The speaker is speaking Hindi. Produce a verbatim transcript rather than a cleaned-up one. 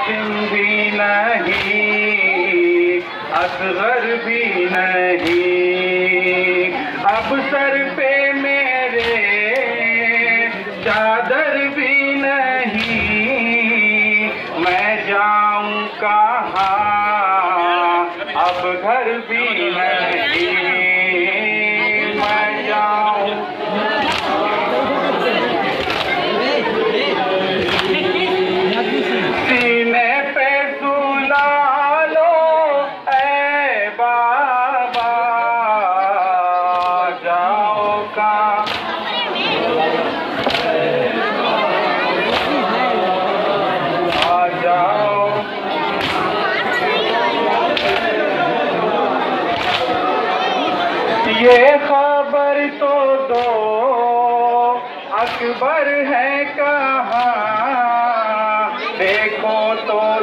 हाशिम भी नहीं, असगर भी नहीं, अब सर पे मेरे चादर भी नहीं, मैं जाऊं कहाँ, अब घर भी नहीं, मैं जाऊं सीने पे सुला लो ऐ बाबा, जाओ कहाँ, आ जाओ ये खबर तो दो अकबर है कहाँ, देखो तो